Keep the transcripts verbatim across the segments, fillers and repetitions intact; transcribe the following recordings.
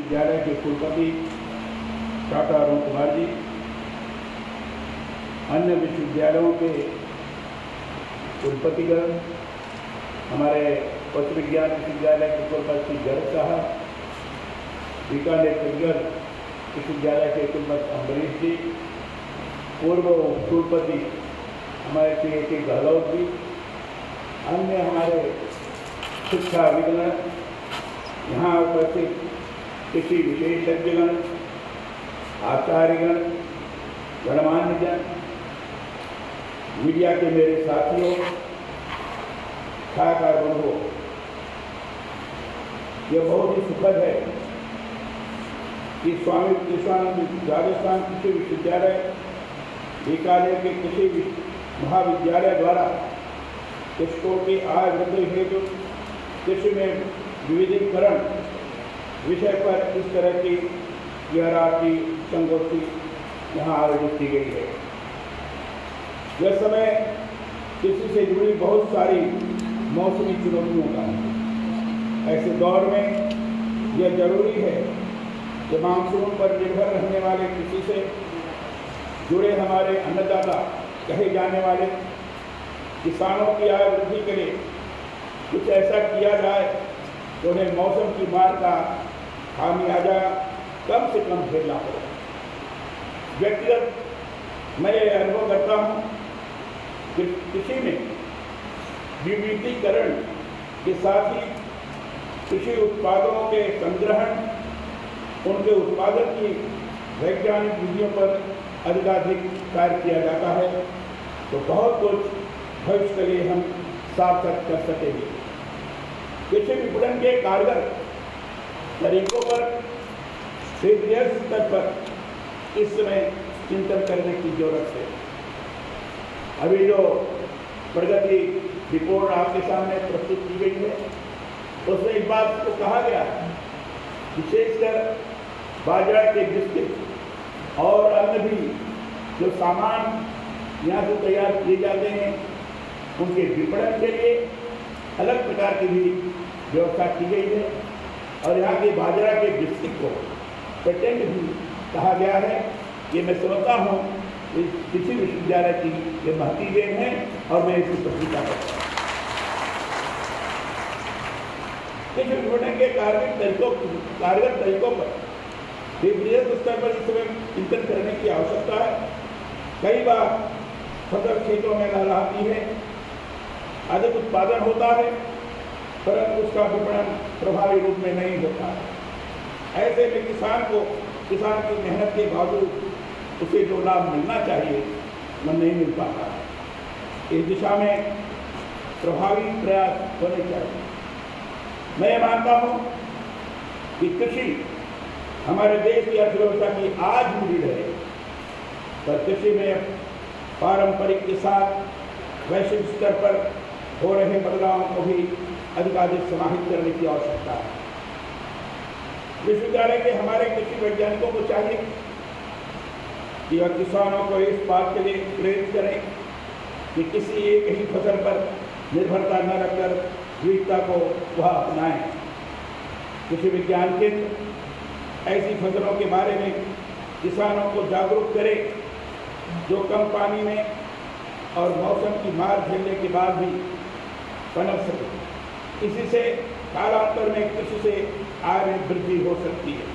विश्वविद्यालय के कुलपति डॉक्टर अरुण कुमार जी, अन्य विश्वविद्यालयों के कुलपतिगण, हमारे पशु विज्ञान विश्वविद्यालय के कुलपति गर्ग साहब, बीकानेर विश्वविद्यालय के कुलपति अम्बरीश जी, पूर्व कुलपति हमारे पी ए के गहलोत जी, अन्य हमारे शिक्षा विज्ञान, यहाँ उपस्थित कृषि विशेषज्ञगण, आचार्यगण, गणमान्यजन, मीडिया के मेरे साथियों, छायाकार बंधुओं, यह बहुत ही सुखद है कि स्वामी कृष्णानंद राजस्थान कृषि विश्वविद्यालय बीकानेर के कृषि महाविद्यालय द्वारा कृषकों की आय वृद्धि हेतु कृषि में विविधीकरण विषय पर इस तरह की गहराती संगोष्ठी यहाँ आयोजित की गई है। यह समय कृषि से जुड़ी बहुत सारी मौसमी चुनौतियों का है। ऐसे दौर में यह जरूरी है कि मानसून पर निर्भर रहने वाले कृषि से जुड़े हमारे अन्नदाता कहे जाने वाले किसानों की आय वृद्धि के लिए कुछ ऐसा किया जाए तो उन्हें मौसम की मार का खामियाजा कम से कम झेलना पड़े। व्यक्तिगत मैं ये अनुभव करता हूँ कि कृषि में विविधीकरण के साथ ही कृषि उत्पादों के संग्रहण, उनके उत्पादन की वैज्ञानिक विधियों पर अधिकाधिक कार्य किया जाता है तो बहुत कुछ भविष्य के लिए हम सार्थक कर सकेंगे। कृषि विपणन के कारगर तरीकों पर क्षेत्रीय स्तर पर इस समय चिंतन करने की जरूरत है। अभी जो प्रगति रिपोर्ट आपके सामने प्रस्तुत की गई है उसमें इस बात को कहा गया है, विशेषकर बाजरा के बिस्किट और अन्य भी जो सामान यहाँ से तैयार किए जाते हैं उनके विपणन के लिए अलग प्रकार की भी व्यवस्था की गई है और यहाँ के बाजरा के बिस्किट को पेटेंट भी कहा गया है। ये मैं समझता हूँ इस कृषि विश्वविद्यालय की ये महती देन है और मैं इसकी प्रशंसा करता हूँ। कृषि विपणन के कारगर तरीकों कारगर तरीकों पर बृहद स्तर पर इस समय चिंतन करने की आवश्यकता है। कई बार फसल खेतों में लहराती है, अधिक उत्पादन होता है परंतु उसका विपणन प्रभावी रूप में नहीं होता है। ऐसे में किसान को किसान की मेहनत के बावजूद उसे जो लाभ मिलना चाहिए वह नहीं मिल पाता है। इस दिशा में प्रभावी प्रयास होने चाहिए। मैं ये मानता हूँ कि कृषि हमारे देश की अर्थव्यवस्था की आज भी रीढ़ है, पर कृषि में पारंपरिक के साथ वैश्विक स्तर पर हो रहे बदलावों को भी अधिकाधिक समाहित करने की आवश्यकता है। विश्वविद्यालय के हमारे कृषि वैज्ञानिकों को चाहिए कि वह किसानों को इस बात के लिए प्रेरित करें कि किसी एक ही फसल पर निर्भरता न रखकर विविधता को वह अपनाएं। कृषि विज्ञान केंद्र ऐसी फसलों के बारे में किसानों को जागरूक करे जो कम पानी में और मौसम की मार झेलने के बाद भी पनप सके। इसी से कालांतर में कृषि से आय में वृद्धि हो सकती है।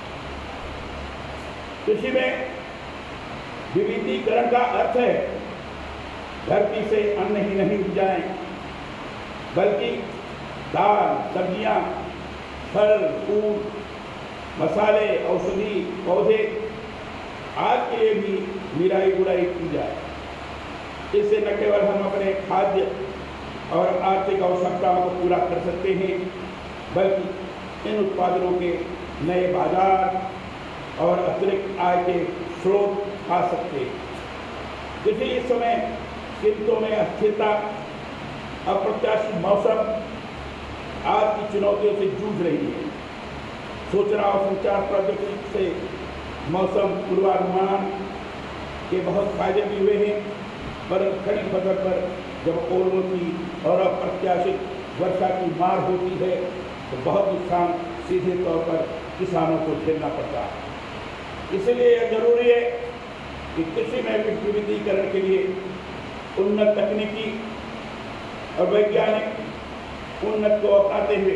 कृषि में विविधीकरण का अर्थ है धरती से अन्न ही नहीं उग जाए बल्कि दाल, सब्जियां, फल, फूल, मसाले, औषधि, पौधे आज के लिए भी निराई गुड़ाई की जाए। इससे न केवल हम अपने खाद्य और आर्थिक आवश्यकताओं को पूरा कर सकते हैं बल्कि इन उत्पादनों के नए बाजार और अतिरिक्त आय के स्रोत पा सकते हैं। देखिए इस समय कीमतों में अस्थिरता, अप्रत्याशित मौसम आज की चुनौतियों से जूझ रही है। सूचना और संचार प्रौद्योगिकी से मौसम पूर्वानुमान के बहुत फायदे भी हुए हैं, पर खड़ी फसल पर जब ओलों की और अप्रत्याशित वर्षा की मार होती है तो बहुत नुकसान सीधे तौर पर किसानों को झेलना पड़ता है। इसलिए यह जरूरी है कि कृषि में विविधीकरण के लिए उन्नत तकनीकी और वैज्ञानिक उन्नत को अपनाते हुए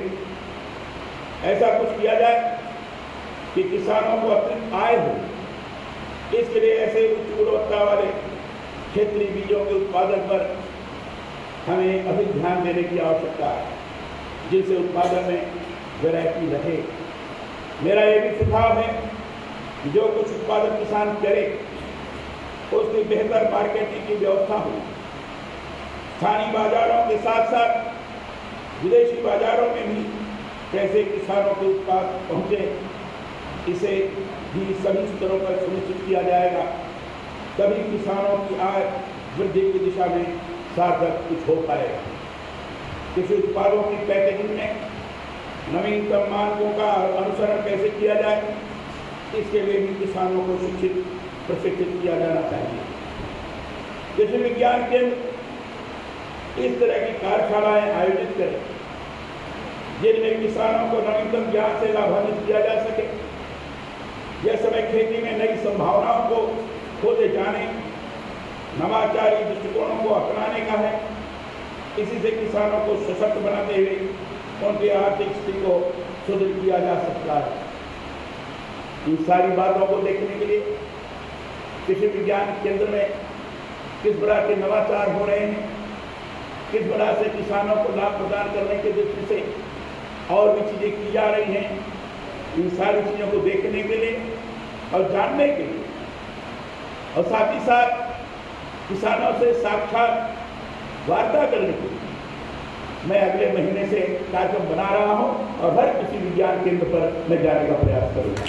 ऐसा कुछ किया जाए कि किसानों को अतिरिक्त आय हो। इसके लिए ऐसे उच्च गुणवत्ता वाले क्षेत्रीय बीजों के उत्पादन पर हमें अधिक ध्यान देने की आवश्यकता है, जिससे उत्पादन में वैरायटी रहे। मेरा ये भी सुझाव है कि जो कुछ उत्पादन किसान करे उसकी बेहतर मार्केटिंग की व्यवस्था हो। स्थानीय बाजारों के साथ साथ विदेशी बाजारों में भी कैसे किसानों के उत्पाद पहुँचे, इसे भी सभी स्तरों पर सुनिश्चित किया जाएगा। तभी किसानों की आय वृद्धि की दिशा में सार्थक कुछ हो पाएगा। कृषि उत्पादों की पैकेजिंग में नवीनतम मानकों का अनुसरण कैसे किया जाए, इसके लिए भी किसानों को शिक्षित प्रशिक्षित किया जाना चाहिए। कृषि विज्ञान केंद्र इस तरह की कार्यशालाएं आयोजित करें जिनमें किसानों को नवीनतम ज्ञान से लाभान्वित किया जा सके। यह समय खेती में नई संभावनाओं को खोजे जाने, नवाचारी दृष्टिकोणों को अपनाने का है। इसी से किसानों को सशक्त बनाते हुए उनकी आर्थिक स्थिति को सुदृढ़ किया जा सकता है। इन सारी बातों को देखने के लिए कृषि विज्ञान केंद्र में किस प्रकार के नवाचार हो रहे हैं, किस प्रकार से किसानों को लाभ प्रदान करने की दृष्टि से और भी चीजें की जा रही हैं, इन सारी चीजों को देखने के लिए और जानने के लिए और साथ ही साथ किसानों से साक्षात वार्ता करने के लिए मैं अगले महीने से कार्यक्रम बना रहा हूं और हर कृषि विज्ञान केंद्र पर मैं जाने का प्रयास करूंगा।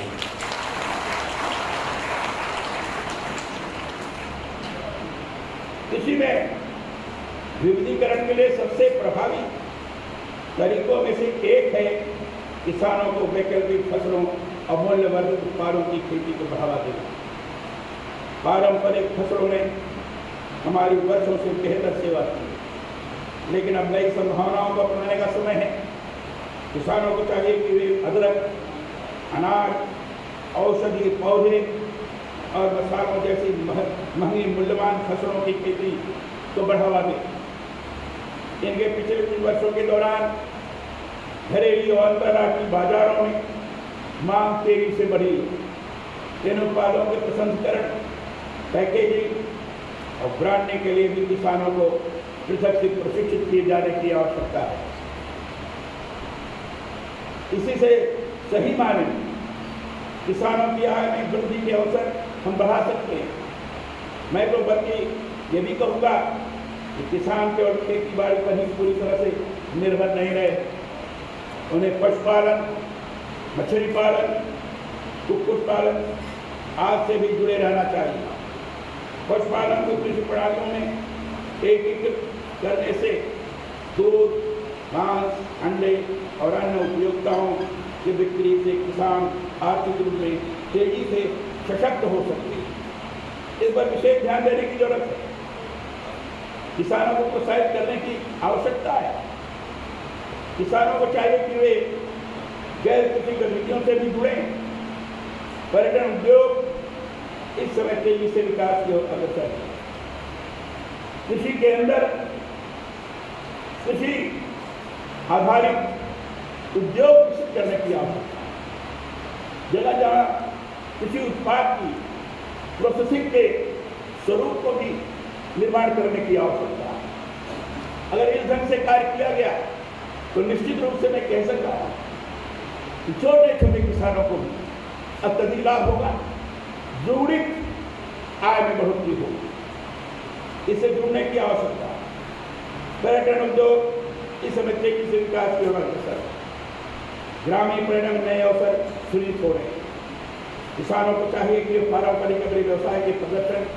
कृषि में विविधीकरण के लिए सबसे प्रभावी तरीकों में से एक है किसानों को वैकल्पिक फसलों और मूल्यवर्धित उत्पादों की खेती को बढ़ावा देना। पारंपरिक फसलों में हमारी वर्षों से बेहतर सेवा की, लेकिन अब नई संभावनाओं को अपनाने का समय है। किसानों को चाहिए कि वे अदरक, अनाज, औषधीय पौधे और मसालों जैसी महंगी मूल्यवान फसलों की खेती को बढ़ावा दें। इनके पिछले कुछ वर्षों के दौरान घरेलू और अंतर्राष्ट्रीय बाजारों में मांग तेजी से बढ़ी। इन उत्पादों के प्रसंस्करण, पैकेजिंग और ब्रांडिंग के लिए भी किसानों को पृथक से प्रशिक्षित किए जाने की आवश्यकता है। इसी से सही मायने में किसानों की आय में वृद्धि के अवसर हम बढ़ा सकते हैं। मैं तो बल्कि ये भी कहूँगा कि किसान केवल खेती बाड़ी पर ही पूरी तरह से निर्भर नहीं रहे। उन्हें पशुपालन, मछली पालन, कुक्कुट पालन आदि से भी जुड़े रहना चाहिए। पशुपालन को कृषि प्रणालियों में एकीकृत करने से दूध, मांस, अंडे और अन्य उपयोगिताओं की बिक्री से किसान आर्थिक रूप में तेजी से सशक्त हो सकते हैं। इस पर विशेष ध्यान देने की जरूरत है। किसानों को प्रोत्साहित करने की आवश्यकता है। किसानों को चाहिए कि वे गैर कृषि गतिविधियों से भी जुड़े। पर्यटन उद्योग इस समय तेजी से विकास की ओर अग्रसर है। कृषि के अंदर कृषि आधारित उद्योग विकसित करने की आवश्यकता है। जगह जहाँ कृषि उत्पाद की प्रोसेसिंग के स्वरूप को भी निर्माण करने की आवश्यकता है। अगर इस ढंग से कार्य किया गया तो निश्चित रूप से मैं कह सकता हूँ कि छोटे छोटे किसानों को भी अत्यधिक लाभ होगा, द्विगुणित आय में बढ़ोतरी होगी। इससे जुड़ने की आवश्यकता है। पर्यटन उद्योग इस समय तेजी से विकास की ओर अग्रसर है। ग्रामीण पर्यटन नए अवसर सृजित हो रहे हैं। किसानों को चाहिए कि पारंपरिक अपने व्यवसाय के प्रदर्शन,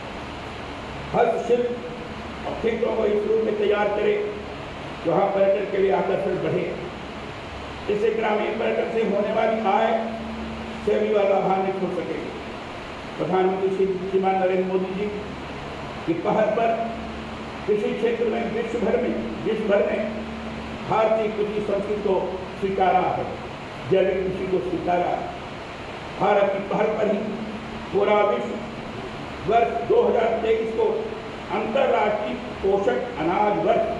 हस्तशिल्प और खेतों को इस रूप में तैयार करें जहाँ पर्यटन के लिए आकर्षण बढ़े। इससे ग्रामीण पर्यटन से होने वाली आय से भी वह लाभान्वित हो सकेगी। प्रधानमंत्री श्रीमान नरेंद्र मोदी जी की पहल पर कृषि क्षेत्र में विश्व भर में विश्व भर में भारतीय कृषि संस्कृति को स्वीकारा है। जैविक कृषि को स्वीकारा। भारत की पहल पर ही पूरा विश्व वर्ष दो हज़ार तेईस को अंतर्राष्ट्रीय पोषक अनाज वर्ष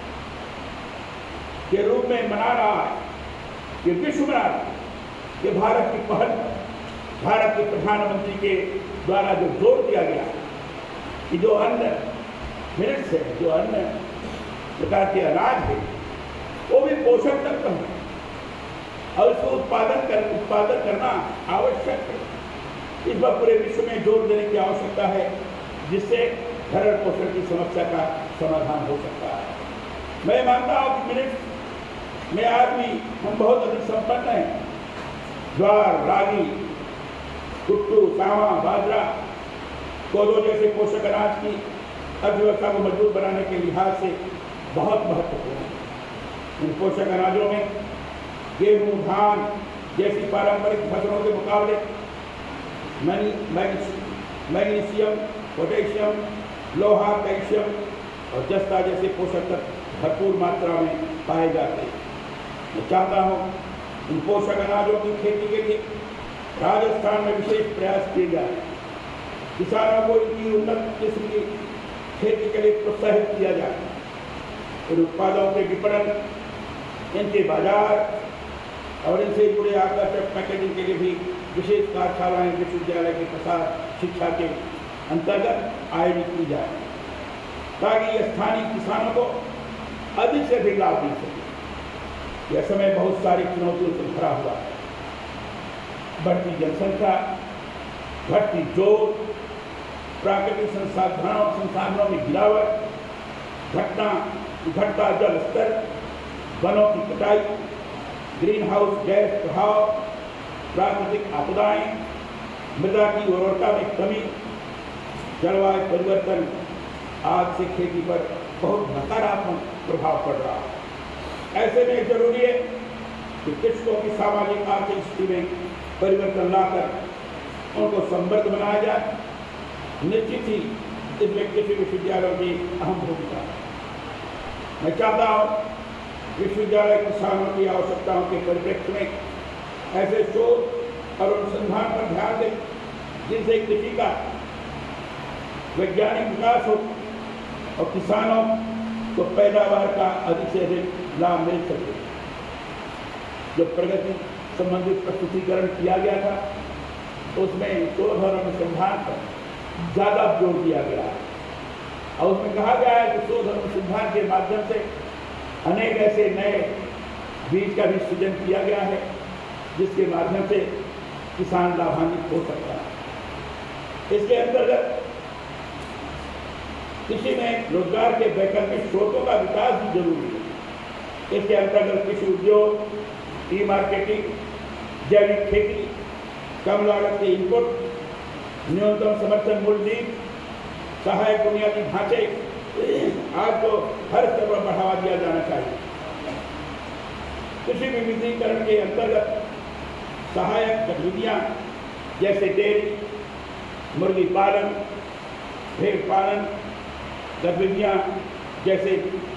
के रूप में मना रहा है। ये विश्व मना रहा है। ये भारत की पहल, भारत के प्रधानमंत्री के द्वारा जो जोर दिया गया कि जो अन्य मिनट्स है, जो अन्य प्रकार के अनाज है, वो भी पोषक तत्व है और उसको उत्पादन कर उत्पादन करना आवश्यक है। इस पर पूरे विश्व में जोर देने की आवश्यकता है, जिससे भरण पोषण की समस्या का समाधान हो सकता है। मैं मानता हूँ कि मिनट्स में आज भी हम बहुत अधिक संपन्न हैं। ज्वार, रागी, कुट्टू, सावा, बाजरा, कोदो जैसे पोषक अनाज की अर्थव्यवस्था को मजबूत बनाने के लिहाज से बहुत महत्वपूर्ण है। इन पोषक अनाजों में गेहूँ, धान जैसी पारंपरिक फसलों के मुकाबले मैग्नीशियम, पोटेशियम, लोहा, कैल्शियम और जस्ता जैसे पोषक तत्व भरपूर मात्रा में पाए जाते हैं। मैं चाहता हूँ इन पोषक अनाजों की खेती के लिए राजस्थान में विशेष प्रयास किए जाए। किसानों को इनकी उन्नत किस्म की खेती के लिए प्रोत्साहित किया जाए। इन उत्पादों के विपणन, इनके बाजार और इनसे जुड़े आकर्षक पैकेजिंग के लिए भी विशेष कार्यशालाएं विश्वविद्यालय के प्रसार शिक्षा के अंतर्गत आयोजित की जाए, ताकि स्थानीय किसानों को अधिक से अधिक लाभ मिल सके। यह समय बहुत सारी चुनौतियों से भरा हुआ है। बढ़ती जनसंख्या, घटती जोत, प्राकृतिक संसाधनों संसाधनों में गिरावट, घटना घटता जल स्तर, वनों की कटाई, ग्रीन हाउस गैस प्रभाव, प्राकृतिक आपदाएं, मृदा की उर्वरता में कमी, जलवायु परिवर्तन आज से खेती पर बहुत नकारात्मक प्रभाव पड़ रहा है। ऐसे में जरूरी है कि कृषकों की सामाजिक आर्थिक स्थिति में परिवर्तन लाकर उनको समृद्ध बनाया जाए। निश्चित ही इसमें कृषि विश्वविद्यालयों की अहम भूमिका है। मैं चाहता हूँ विश्वविद्यालय किसानों की आवश्यकताओं के परिप्रेक्ष्य में ऐसे शोध और अनुसंधान पर ध्यान दें, जिनसे कृषि का वैज्ञानिक विकास हो और किसानों को पैदावार का अधिक से अधिक लाभ मिल सके। जो प्रगति संबंधित प्रस्तुतिकरण किया गया था, उसमें शोध और अनुसंधान पर ज़्यादा जोर दिया गया है और उसमें कहा गया है कि शोध और अनुसंधान के माध्यम से अनेक ऐसे नए बीज का भी सृजन किया गया है, जिसके माध्यम से किसान लाभान्वित हो सकता है। इसके अंतर्गत कृषि में रोजगार के वैकल्पिक स्रोतों का विकास भी जरूरी है। इसके अंतर्गत कृषि उद्योग, ई मार्केटिंग, जैविक खेती, कम लागत के इनपुट, न्यूनतम समर्थन मूल्य, सहायक बुनियादी ढांचे आज तो हर स्तर पर बढ़ावा दिया जाना चाहिए। कृषि विविधीकरण के अंतर्गत सहायक गतिविधियां जैसे डेयरी, मुर्गी पालन, भेड़ पालन, गतिविधियां जैसे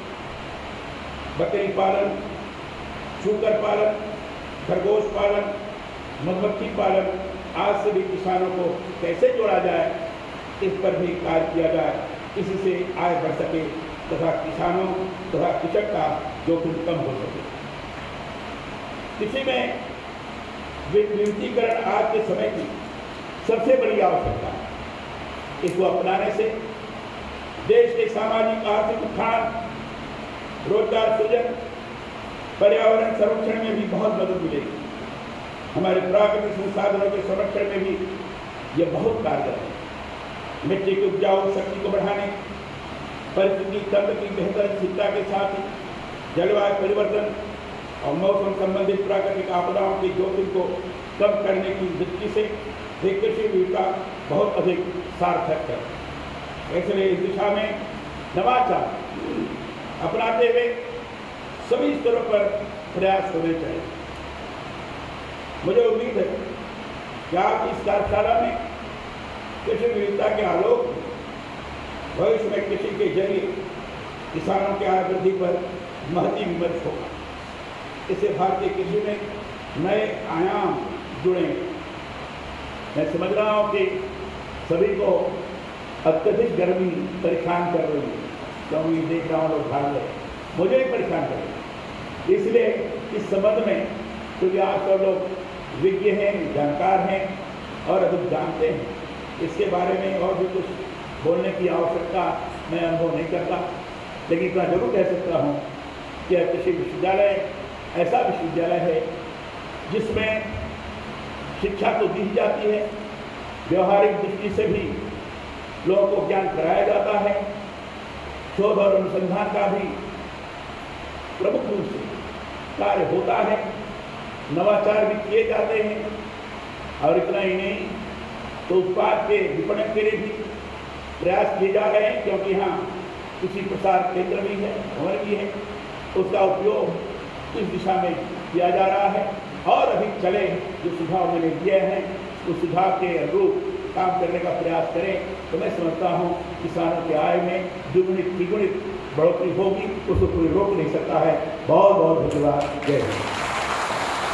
बकरी पालन, सूकर पालन, खरगोश पालन, मधुमक्खी पालन आज से भी किसानों को कैसे जोड़ा जाए, इस पर भी कार्य किया जाए। इससे आय बढ़ सके तथा किसानों तथा कृषक का जोखिम कम हो सके। कृषि में विविधीकरण आज के समय की सबसे बड़ी आवश्यकता है। इसको अपनाने से देश के सामाजिक आर्थिक उत्थान, रोजगार सृजन, पर्यावरण संरक्षण में भी बहुत मदद मिलेगी। हमारे प्राकृतिक संसाधनों के संरक्षण में भी यह बहुत कारगर है। मिट्टी की उपजाऊ शक्ति को बढ़ाने, परिस्थिति तंत्र की बेहतर स्थिरता के साथ ही जलवायु परिवर्तन और मौसम संबंधित प्राकृतिक आपदाओं के जोखिम को कम करने की दृष्टि से कृषि विविधता बहुत अधिक सार्थक है। इसलिए इस दिशा में नवाचार अपनाते हुए सभी स्तरों पर प्रयास होने चाहिए। मुझे उम्मीद है कि आप इस कार्यशाला में कृषि विविधता के आलोक भविष्य में कृषि के जरिए किसानों की आय वृद्धि पर महती विमर्श होगा। इससे भारतीय कृषि में नए आयाम जुड़े। मैं समझ रहा हूँ कि सभी को अत्यधिक गर्मी परेशान कर रही है, क्योंकि देख रहा हूँ लोग भाग रहे, मुझे भी परेशान कर रही है। इसलिए इस संबंध में, क्योंकि आप सब लोग विज्ञ हैं, जानकार हैं और अधिक जानते हैं, इसके बारे में और भी कुछ बोलने की आवश्यकता मैं अनुभव नहीं करता, लेकिन इतना जरूर कह सकता हूँ कि कृषि विश्वविद्यालय ऐसा विश्वविद्यालय है जिसमें शिक्षा तो दी जाती है, व्यवहारिक दृष्टि से भी लोगों को ज्ञान कराया जाता है, शोध और अनुसंधान का भी प्रमुख रूप से कार्य होता है, नवाचार भी किए जाते हैं, और इतना ही नहीं तो उत्पाद के विपणन के लिए भी प्रयास किए जा रहे हैं, क्योंकि यहाँ कृषि प्रसार केंद्र भी है, भवन भी है, उसका उपयोग इस दिशा में किया जा रहा है और अधिक चले। जो सुझाव मैंने दिए हैं उस सुझाव के अनुरूप काम करने का प्रयास करें तो मैं समझता हूँ किसानों के आय में दुगुणित तिगुणित बढ़ोतरी होगी, उसको कोई रोक नहीं सकता है। बहुत बहुत धन्यवाद। जय हिंद।